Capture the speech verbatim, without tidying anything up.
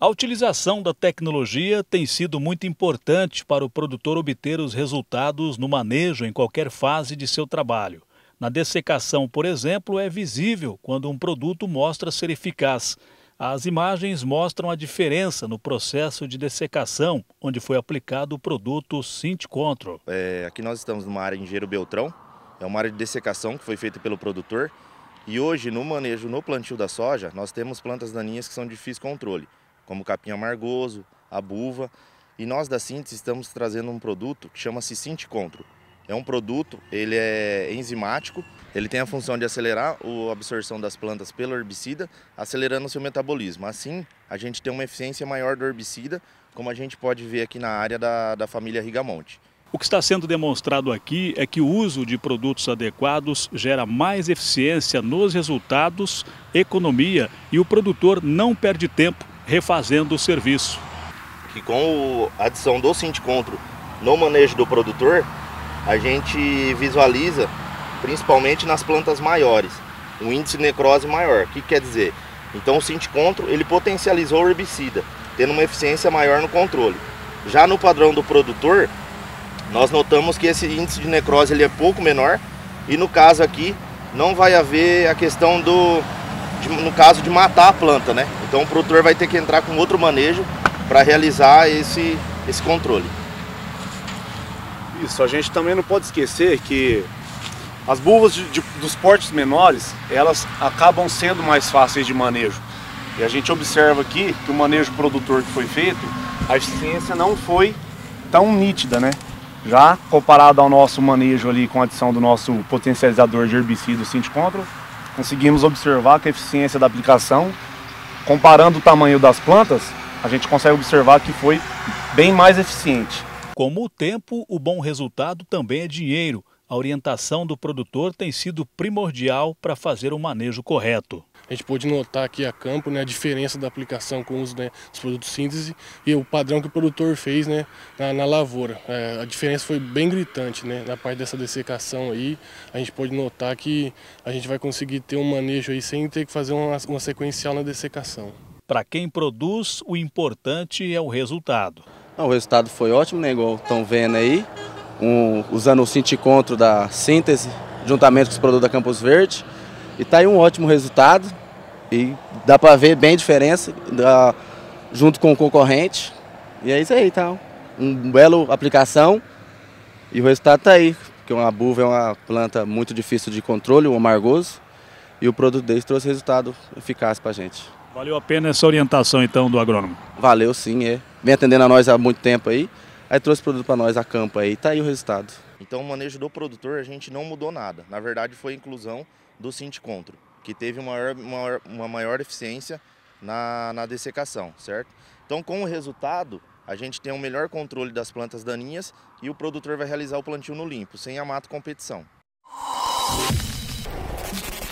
A utilização da tecnologia tem sido muito importante para o produtor obter os resultados no manejo em qualquer fase de seu trabalho. Na dessecação, por exemplo, é visível quando um produto mostra ser eficaz. As imagens mostram a diferença no processo de dessecação, onde foi aplicado o produto SyntControl. É, aqui nós estamos numa área em Engenheiro Beltrão, é uma área de dessecação que foi feita pelo produtor. E hoje, no manejo, no plantio da soja, nós temos plantas daninhas que são de difícil controle, como o capim amargoso, a buva. E nós da Síntese estamos trazendo um produto que chama-se SyntControl. É um produto, ele é enzimático, ele tem a função de acelerar a absorção das plantas pelo herbicida, acelerando o seu metabolismo. Assim, a gente tem uma eficiência maior do herbicida, como a gente pode ver aqui na área da, da família Rigamonte. O que está sendo demonstrado aqui é que o uso de produtos adequados gera mais eficiência nos resultados, economia e o produtor não perde tempo refazendo o serviço. E com a adição do SyntControl no manejo do produtor, a gente visualiza principalmente nas plantas maiores, um índice de necrose maior. O que quer dizer? Então o SyntControl ele potencializou o herbicida, tendo uma eficiência maior no controle. Já no padrão do produtor, nós notamos que esse índice de necrose ele é pouco menor e no caso aqui não vai haver a questão do, de, no caso de matar a planta, né? Então o produtor vai ter que entrar com outro manejo para realizar esse, esse controle. Isso, a gente também não pode esquecer que as buvas de, de, dos portes menores, elas acabam sendo mais fáceis de manejo. E a gente observa aqui que o manejo produtor que foi feito, a eficiência não foi tão nítida, né? Já comparado ao nosso manejo ali com a adição do nosso potencializador de herbicida, o SyntControl, conseguimos observar que a eficiência da aplicação, comparando o tamanho das plantas, a gente consegue observar que foi bem mais eficiente. Como o tempo, o bom resultado também é dinheiro. A orientação do produtor tem sido primordial para fazer o manejo correto. A gente pôde notar aqui a campo, né, a diferença da aplicação com o uso, né, dos produtos síntese e o padrão que o produtor fez, né, na, na lavoura. É, a diferença foi bem gritante, né, na parte dessa dessecação aí. A gente pôde notar que a gente vai conseguir ter um manejo aí sem ter que fazer uma, uma sequencial na dessecação. Para quem produz, o importante é o resultado. O resultado foi ótimo, né, igual estão vendo aí, um, usando o SyntControl da Síntese, juntamente com os produtos da Campos Verde. E tá aí um ótimo resultado e dá para ver bem a diferença da, junto com o concorrente. E é isso aí, tá? Uma bela aplicação e o resultado tá aí, porque uma buva é uma planta muito difícil de controle, o amargoso, e o produto deles trouxe resultado eficaz para a gente. Valeu a pena essa orientação então do agrônomo? Valeu sim, é. Vem atendendo a nós há muito tempo aí, aí trouxe produto para nós a campo aí, tá aí o resultado. Então o manejo do produtor a gente não mudou nada, na verdade foi a inclusão do SyntControl, que teve uma maior, uma, uma maior eficiência na, na dessecação, certo? Então com o resultado a gente tem um melhor controle das plantas daninhas e o produtor vai realizar o plantio no limpo, sem a mato competição.